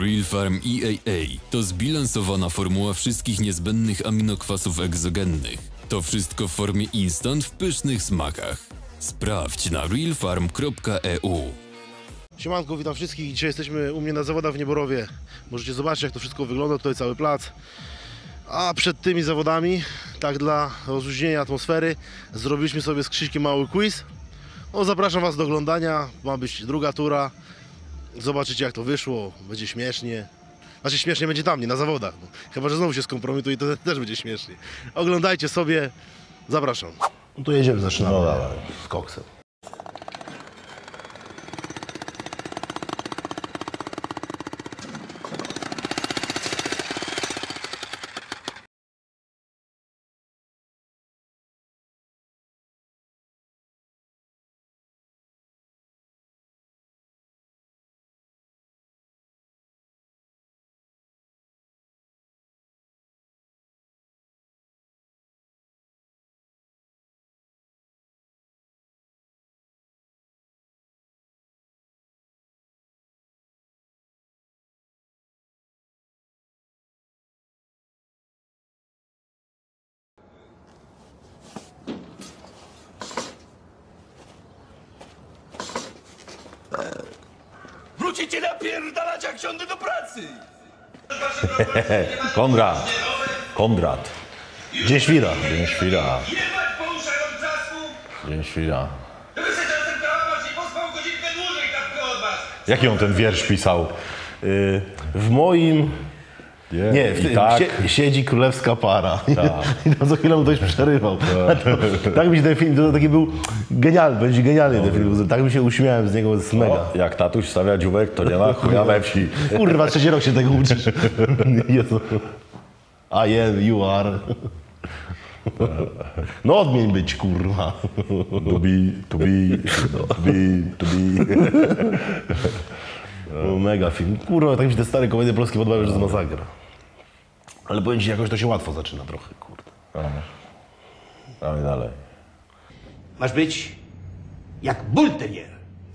Real Farm EAA to zbilansowana formuła wszystkich niezbędnych aminokwasów egzogennych. To wszystko w formie instant w pysznych smakach. Sprawdź na realfarm.eu. Siemanko, witam wszystkich. Dzisiaj jesteśmy u mnie na zawodach w Nieborowie. Możecie zobaczyć, jak to wszystko wygląda, tutaj cały plac. A przed tymi zawodami, tak dla rozluźnienia atmosfery, zrobiliśmy sobie z Krzyśkiem mały quiz. No, zapraszam Was do oglądania, ma być druga tura. Zobaczycie, jak to wyszło, będzie śmiesznie. Znaczy śmiesznie będzie tam, nie na zawodach. No, chyba że znowu się skompromituje, to też będzie śmiesznie. Oglądajcie sobie, zapraszam. No to jedziemy, zaczynamy. No dawaj. Z koksem. Wrócicie napierdalać, jak siądę do pracy! Konrad. Dzień świra. Dzień świra. Jebać po uszach od brzasku! Dzień świra. Gdyby se czasem kałamarz i pospał godzinkę dłużej kapkę od was! Jaki on ten wiersz pisał? W moim... Nie, i tak. Siedzi królewska para. I to co chwilę mu ktoś przerywał. Tak mi się ten film, to taki był genialny, będzie genialny ten film. Tak mi się uśmiałem z niego, to jest mega. Jak tatuś stawia dzióbek, to nie ma chuja we wsi. Kurwa, trzeci rok się tego uczysz. Jezu. I am, you are. No odmień być, kurwa. To be. No, mega film. Kurwa, tak mi się te stare komedie polskie podobają, że to jest masakra. Ale powiem ci, jakoś to się łatwo zaczyna trochę, kurde. Dawaj dalej. Masz być jak bulterier,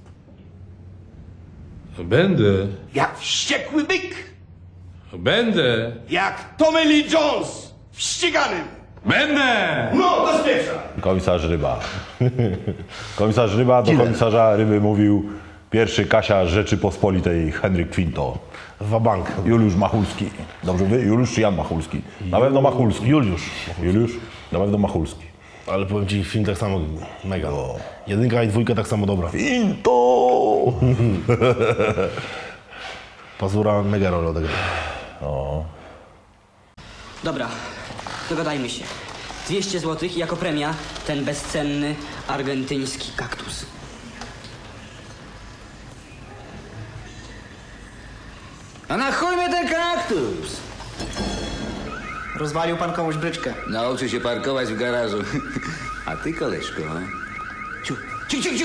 Będę. jak wściekły byk, Będę. jak Tommy Lee Jones w ściganym. Będę! No, do spieprza! Komisarz Ryba. Komisarz Ryba do komisarza Ryby mówił pierwszy Kasia Rzeczypospolitej Henryk Kwinto. Wabank. Juliusz Machulski. Dobrze mówię? Juliusz czy Jan Machulski? Na pewno Machulski. Juliusz. Juliusz? Na pewno Machulski. Ale powiem ci, film tak samo mega. Jedynka i dwójka tak samo dobra. Kwinto! Pazura mega rolę odegrał. Dobra, dogadajmy się. 200 zł i jako premia ten bezcenny argentyński kaktus. A na chuj mnie ten kaktus? Rozwalił pan komuś bryczkę. Nauczy się parkować w garażu. A ty, koleżko, Ciu, ciu, ciu, ciu!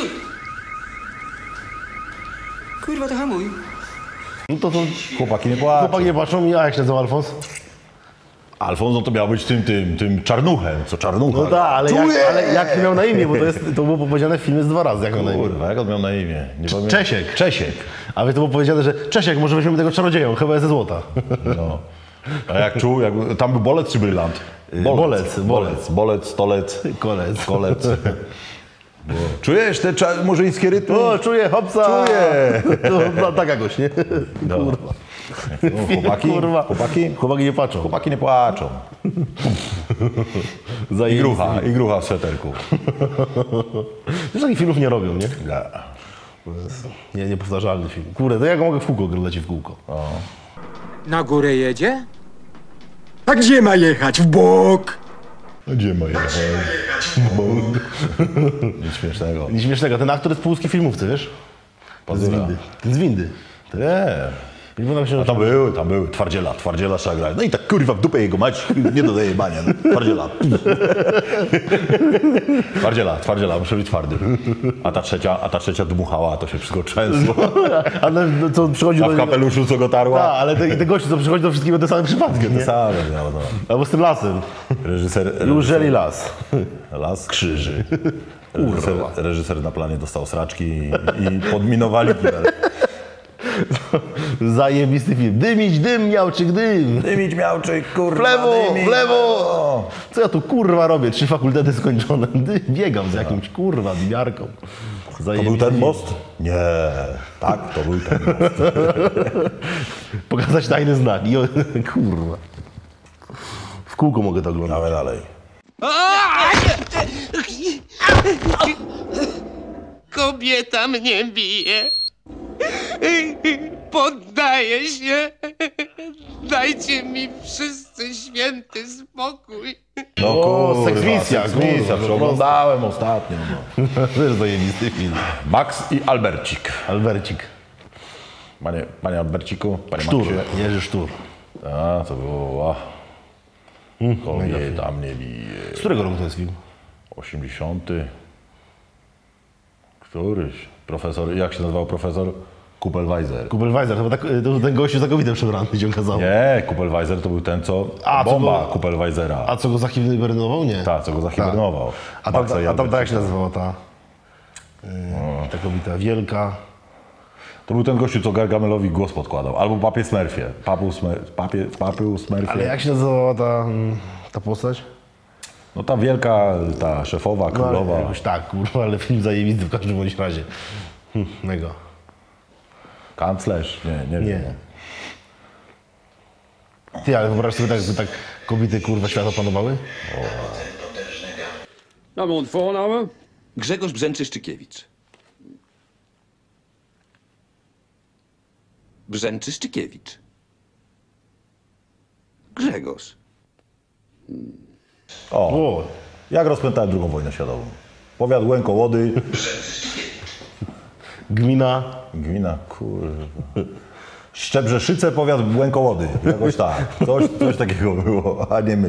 Kurwa, to hamuj. No to Chłopaki nie płaczą. chłopaki nie patrzą, a jak się nazywa Alfons? Alfons, no to miał być tym czarnuchem, co czarnucha. No tak, ale jak miał na imię, bo to było powiedziane w filmie z 2 razy, jak miał na imię. Kurwa, jak on miał na imię? Nie pamiętam. Czesiek. Czesiek. A to było powiedziane, że Czesiek, może weźmiemy tego czarodzieją, chyba jest ze złota. No. A jak czuł, tam był bolec czy brylant? Bolec, stolec, kolec. Czujesz te murzyńskie rytmy? O, czuję, hopsa! Czuję! No, tak jakoś, nie? No. Kurwa. No, chłopaki? Kurwa. Chłopaki nie patrzą. Chłopaki nie płaczą. I grucha w sweterku. Już takich filmów nie robią, nie? Nie, niepowtarzalny film. Kurde, to jak mogę w kółko oglądać w kółko? Na górę jedzie? A gdzie ma jechać? W bok! Gdzie ma jechać? Nic śmiesznego. Nic śmiesznego, ten aktor jest polski filmówcy, wiesz? Pazura. Ten z windy. A tam były. Twardziela trzeba grać. No i tak kurwa w dupę jego mać, nie do dojebania. No. Twardziela, muszę być twardy. A ta trzecia dmuchała, to się wszystko trzęsło. Ale co przychodzi A w kapeluszu co go tarła? Tak, ale te gości, co przychodzi do wszystkiego te same przypadki, nie? Same, no. Albo z tym lasem. Użeli las. Las? Krzyży. Reżyser na planie dostał sraczki i podminowali kibel. Zajebisty film. Dymić dym, miałczyk dym. Dymić miałczyk, kurwa, W lewo, dymić. w lewo. Co ja tu kurwa robię? 3 fakultety skończone. Biegam z jakimś kurwa dymiarką. To był ten most? Nie. Tak, to był ten most. Pokazać tajny znak. I kurwa. W kółko mogę to oglądać. Dawaj dalej. Kobieta mnie bije. Poddaję się. Dajcie mi wszyscy święty spokój. No O, seksmisja, kurwa, przeoglądałem ostatnio. No. Też zajebisty film. Max i Albercik. Albercik. Panie Alberciku, panie Sztur. Maxie. Jerzy Sztur. A, to było... Kobieta mnie bije. Z którego roku to jest film? 80. Któryś. Profesor, jak się nazywał profesor? Kupelweiser. Kupelweiser, to był ten gościu za COVID-em przebrany, się okazało. Nie, Kupelweiser to był ten, co... A, co bomba go- Kupelweisera. A co go zahibernował? Nie. Tak, co go zahibernował. A tam, Maxa i a tam tak jak się Albercika. nazywała ta... ta kobieta wielka. To był ten gościu, co Gargamelowi głos podkładał. Albo papie Smurfie. Papu Smurfie. Ale jak się nazywała ta postać? No ta wielka, ta szefowa, No, ale królowa. jakoś tak, kurwa, ale film zajebisty w każdym bądź razie. Mega. Kanclerz? Nie Nie. wiem. Ty, ale wyobraź sobie tak, jakby tak kobiety kurwa świata panowały? Na mond Vorname? Grzegorz Brzęczyszczykiewicz. Brzęczyszczykiewicz. Grzegorz. O, jak rozpętałem II wojnę światową. Powiat Łękołody. Gmina. Gmina, kurwa. Szczebrzeszyce, powiat Łękołody. Jakoś tak. Coś takiego było, a nie my.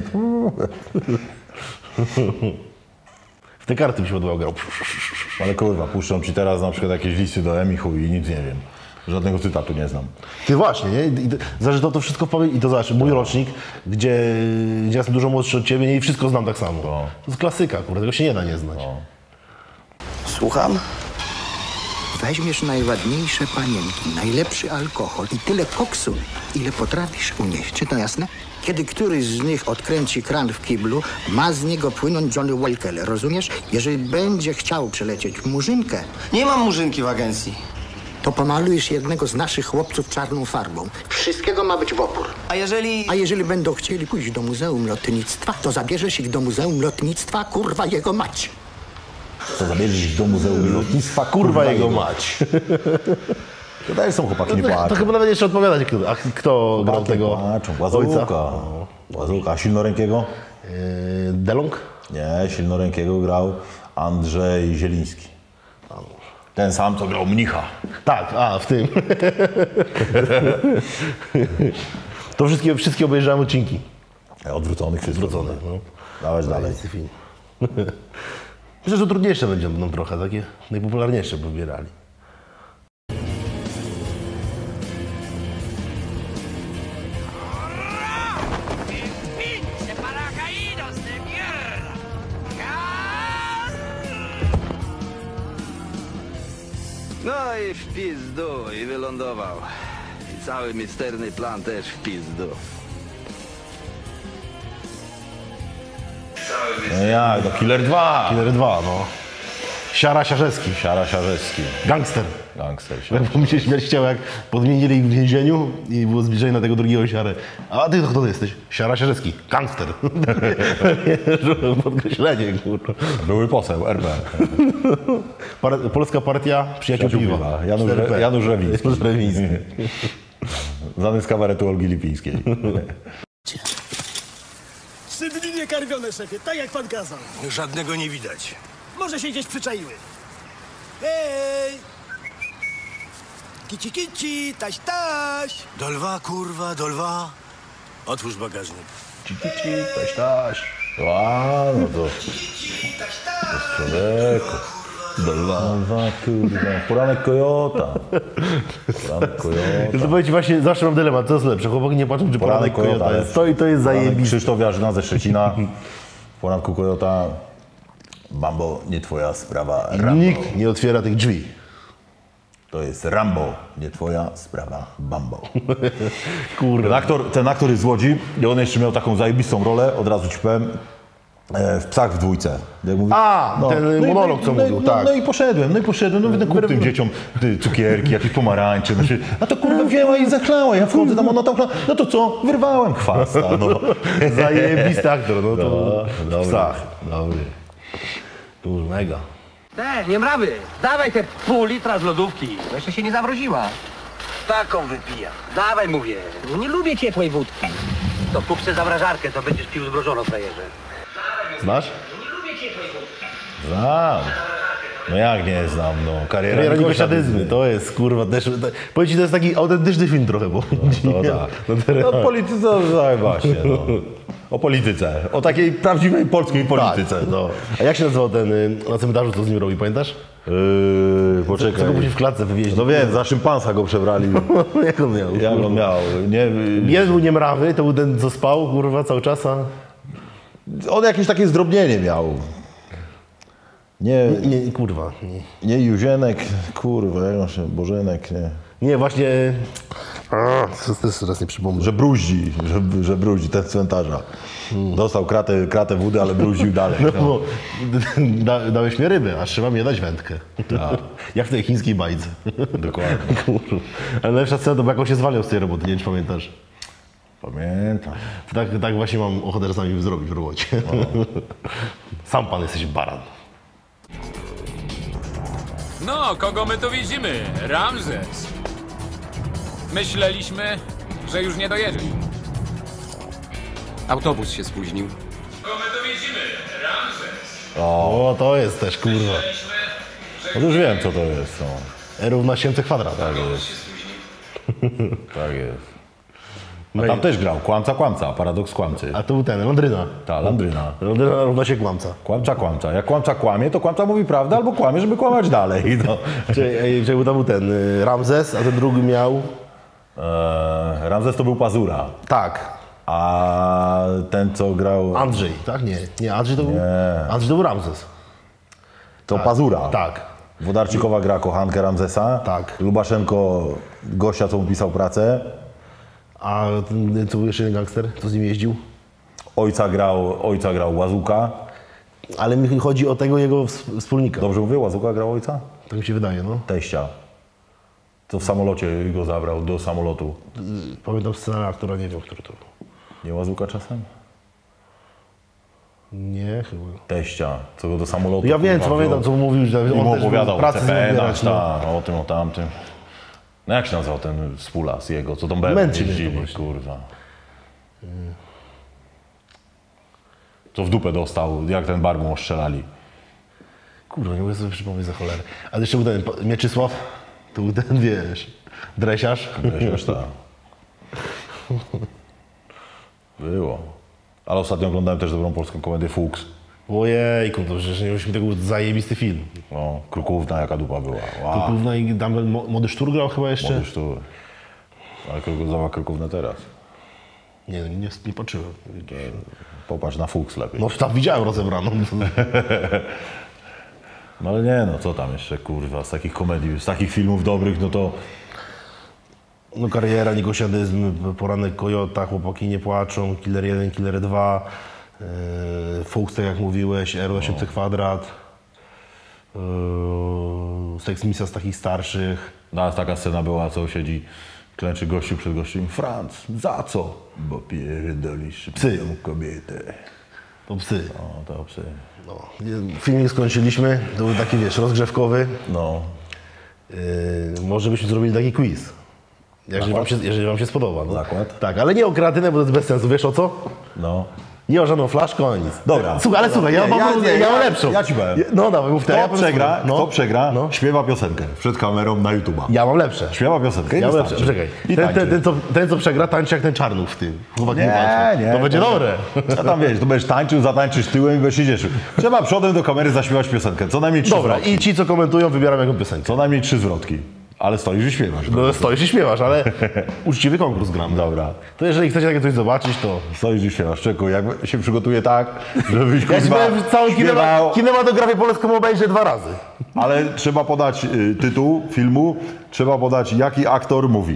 W te karty mi się podobał grał. Ale kurwa, puszczą ci teraz na przykład jakieś listy do Emichu i nic nie wiem. Żadnego cytatu nie znam. Ty właśnie, nie? Zażyto to wszystko w pamięci. I to zobacz, mój rocznik, gdzie ja jestem dużo młodszy od ciebie, nie? I wszystko znam tak samo. To jest klasyka, kurde, tego się nie da nie znać. Słucham? Weźmiesz najładniejsze panienki, najlepszy alkohol i tyle koksu, ile potrafisz unieść. Czy to jasne? Kiedy któryś z nich odkręci kran w kiblu, ma z niego płynąć Johnny Walker, rozumiesz? Jeżeli będzie chciał przelecieć murzynkę... Nie mam murzynki w agencji. To pomalujesz jednego z naszych chłopców czarną farbą. Wszystkiego ma być w opór. A jeżeli będą chcieli pójść do Muzeum Lotnictwa, to zabierzesz ich do Muzeum Lotnictwa, kurwa jego mać. To zabierzesz ich do Muzeum Lotnictwa, Kurwa jego mać. To też są chłopaki, nie płaczą. To chyba nawet jeszcze odpowiadać, kto grał tego Płaczą. ojca. Łazułka. A silnorękiego? Delong? Nie, silnorękiego grał Andrzej Zieliński. Ten sam, co grał mnicha. Tak, w tym. To wszystkie obejrzałem odcinki. Odwróconych wszystko. Odwróconych, no. Dawać dalej. Film. Myślę, że trudniejsze będą trochę, takie najpopularniejsze by wybierali. No i w pizdu, i wylądował. I cały misterny plan też w pizdu. No jak, no Killer 2. Killer 2, no. Siara Siarzewski. Siara Siarzewski. Gangster. Gangster. Bo mi się śmiać chciał, jak podmienili ich w więzieniu i było zbliżenie na tego drugiego siarę. A ty kto ty jesteś? Siara Siarzewski. Gangster. Podkreślenie, kurwa. Były poseł, RP. Polska Partia Przyjaciół Piwa. Janusz Rewiński. Janusz Rewiński. Znany z kabaretu Olgi Lipińskiej. 3 dni niekarmione, szefie, tak jak pan kazał. Żadnego nie widać. Może się gdzieś przyczaiły. Hej! Kici, kici, taś, taś. Do lwa, kurwa, do lwa. Otwórz bagażnik. Taś. A, no to... Człowieku. Do lwa, kurwa. Poranek Kojota. Poranek Kojota. To powiem ci właśnie, zawsze mam dylemat, co jest lepsze, chłopaki nie patrzą, czy Poranek Kojota jest. To jest zajebiste. Krzysztof Jarzyna ze Szczecina. W Poranku Kojota. Bambo, nie twoja sprawa. Rambo. Nikt nie otwiera tych drzwi. To jest Rambo, nie twoja sprawa, Bambo. Kurde. Ten aktor jest z Łodzi i on jeszcze miał taką zajebistą rolę, od razu ci powiem, w Psach w dwójce. Mówi, ten monolog, co mówił, tak. No i poszedłem, mówię, kup tym dzieciom cukierki, jakieś pomarańcze. A to kurwa wzięła i zaklała, ja wchodzę tam, ona tam, no to co, wyrwałem chwasta, no. Zajebisty aktor, no to dobry, Psach. dobry. Mega. Nie mrawy, dawaj te pół litra z lodówki. Jeszcze się nie zamroziła. Taką wypijam. Dawaj, mówię. Nie lubię ciepłej wódki. To kup se zamrażarkę, to będziesz pił zmrożoną, frajerze. Znasz? Nie lubię ciepłej wódki. Znam. No jak nie znam, no. Kariera Nikosiadyzmy, to jest kurwa też... Powiem ci, to jest taki autentyczny film trochę, bo... No polityce, właśnie, no. O polityce, o takiej prawdziwej polskiej polityce. Tak, no. A jak się nazywał ten na cmentarzu, co z nim robi, pamiętasz? Poczekaj. Co go później w klatce wywieźli? No wiem, za szympansa go przebrali. Jak on miał? Jak on miał? Jeden był niemrawy, to był ten, co spał, kurwa, cały czas, a... On jakieś takie zdrobnienie miał. Nie, kurwa. Nie Juzienek, kurwa, jak on się, Bożenek, nie. Nie, właśnie... Teraz nie przypomnę. Że bruździ ten z cmentarza. Dostał kratę wody, ale bruździł dalej. No, bo dałeś mi rybę, a trzeba mi dać wędkę. Tak. Jak w tej chińskiej bajce. Dokładnie. Ale najlepsza scena to, bo jak on się zwalniał z tej roboty, nie wiem, czy pamiętasz. Pamiętam. Tak właśnie mam ochotę czasami zrobić w robocie. Sam pan jesteś baran. No, kogo my tu widzimy? Ramzes. Myśleliśmy, że już nie dojedzie. Autobus się spóźnił. Kogo my tu widzimy? Ramzes. O, to jest też, kurwa. No to już wiem, co to jest. No. R równa się MC kwadrat. Tak jest. Tak jest. A tam też grał, kłamca, paradoks kłamcy. A to był ten, Landryna. Tak, Landryna. Landryna równa się kłamca. Kłamca. Jak kłamca kłamie, to kłamca mówi prawdę, albo kłamie, żeby kłamać dalej. No. Czyli tam był ten Ramzes, a ten drugi miał... Ramzes to był Pazura. Tak. A ten, co grał... Andrzej, tak? Nie, Andrzej to był... Andrzej to był Ramzes. To tak. Pazura. Tak. Wodarczykowa gra kochankę Ramzesa. Tak. Lubaszenko, gościa, co mu pisał pracę. A ten, co był jeszcze jeden gangster, co z nim jeździł? Ojca grał Łazuka. Ale mi chodzi o tego jego wspólnika. Dobrze mówię? Łazuka grał ojca? Tak mi się wydaje, no. Teścia. To w samolocie go zabrał do samolotu. Pamiętam scenariusz aktora, nie wiem, który to był. Nie Łazuka czasem? Nie, chyba. Teścia, co go do samolotu. Ja wiem, co pamiętam, co mówił, że on mu opowiadał pracę zbierać, o tym, o tamtym. No jak się nazywał ten współlas jego, co tą jeździli, kurwa. Co w dupę dostał, jak ten bar mu ostrzelali. Kurwa, nie mogę sobie przypomnieć za cholerę. Ale jeszcze był ten Mieczysław, to był ten, wiesz, dresiarz. Dresiarz, tak. Było. Ale ostatnio oglądałem też dobrą polską komedię Fuchs. Ojejku, to przecież nie mieliśmy tego zajebisty film. No, Krukówna jaka dupa była. Wow. Krukówna i tam Młody Sztur grał chyba jeszcze? Młody Sztur. Ale zobacz Krukównę teraz. Nie patrzyłem. Popatrz na Fuchs lepiej. No tam widziałem rozebraną. No ale nie, no co tam jeszcze, kurwa, z takich komedii, z takich filmów dobrych, no to... No Kariera, Nikosiadyzm, Poranek Kojota, Chłopaki nie płaczą, Killer 1, Killer 2, Fuchs, tak jak mówiłeś, R8 kwadrat, Seks misja z takich starszych. No, taka scena była, co siedzi, klęczy gościu przed gościem. Franc, za co? Bo pierdolisz psy kobietę. To psy. No, to psy. No. Filmik skończyliśmy, to był taki, wiesz, rozgrzewkowy. No. Może byśmy zrobili taki quiz. Jeżeli wam się spodoba. No. Zakład? Tak, ale nie o kreatynę, bo to jest bez sensu. Wiesz o co? No. Nie o żadną flaszkę, ani nic. Dobra. Słuchaj, ale słuchaj, ja mam lepszą. Ja ci powiem. No dawaj, mów kto przegra, śpiewa piosenkę przed kamerą na YouTube'a. Ja mam lepsze. Śpiewa piosenkę. Ja mam lepsze. Czekaj. Ten, co przegra, tańczy jak ten Czarnów w tym. Nie. To będzie dobre. A tam wiesz, to będziesz tańczył, zatańczysz tyłem i będziesz się cieszył. Trzeba przodem do kamery zaśpiewać piosenkę. Co najmniej 3 Dobra, zwrotki. i ci, co komentują, wybieram jaką piosenkę. Co najmniej 3 zwrotki. Ale stoisz i śpiewasz. No stoisz i śpiewasz, ale uczciwy konkurs gramy. Dobra. To jeżeli chcecie takie coś zobaczyć, to... Stoisz i śpiewasz. Czeku, jak się przygotuje tak, żebyś Ja kurwa śpiewałem całą kinematografię polską obejrzę 2 razy. Ale trzeba podać tytuł filmu, trzeba podać jaki aktor mówi.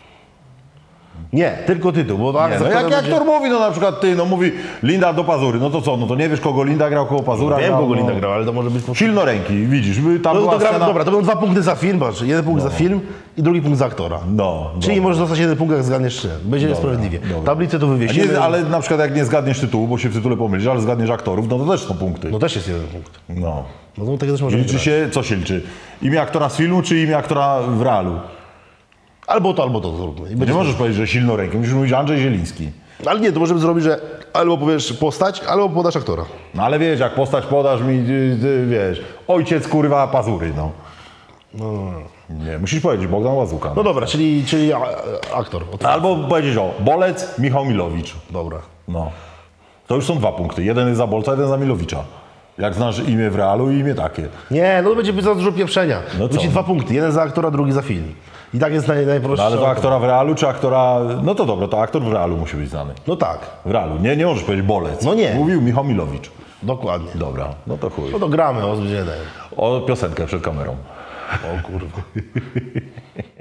Nie, tylko tytuł, bo tak. Nie, no jaki aktor mówi, no na przykład ty, no mówi Linda do Pazury, no to co, no to nie wiesz kogo Linda grał, kogo Pazura Wiem, grał, kogo no. Linda grał, ale to może być... Silnoręki, widzisz, tam No była to gramy, scena... dobra, to będą 2 punkty za film, patrz, 1 punkt za film i drugi punkt za aktora. No. Czyli możesz dostać 1 punkt, jak zgadniesz 3. Będzie niesprawiedliwie. Tablicę to wywiesimy. Nie, ale na przykład jak nie zgadniesz tytułu, bo się w tytule pomylisz, ale zgadniesz aktorów, no to też są punkty. No też jest 1 punkt. No. No to takie też możemy Liczy się, co się liczy? Imię aktora z filmu, czy imię aktora w realu? Albo to zróbmy. Nie możesz powiedzieć, że Silnoręki, musisz mówić Andrzej Zieliński. Ale nie, to możemy zrobić, że albo powiesz postać, albo podasz aktora. No ale wiesz, jak postać podasz mi, wiesz, ojciec kurwa Pazury, no. No. Nie, musisz powiedzieć Bogdan Łazuka. No dobra, czyli aktor. Albo powiedzieć Bolec, Michał Milowicz. Dobra. No. To już są 2 punkty. Jeden jest za Bolca, jeden za Milowicza. Jak znasz imię w realu i imię takie. Nie, no to będzie za dużo pieprzenia. No będzie 2 punkty. Jeden za aktora, drugi za film. I tak jest najprostsze. No ale to aktora w realu, czy aktora... No to dobra, to aktor w realu musi być znany. No tak. W realu. Nie możesz powiedzieć Bolec. No nie. Mówił Michał Milowicz. Dokładnie. Dobra, no to chuj. No to gramy o zbyt. O piosenkę przed kamerą. O kurwa.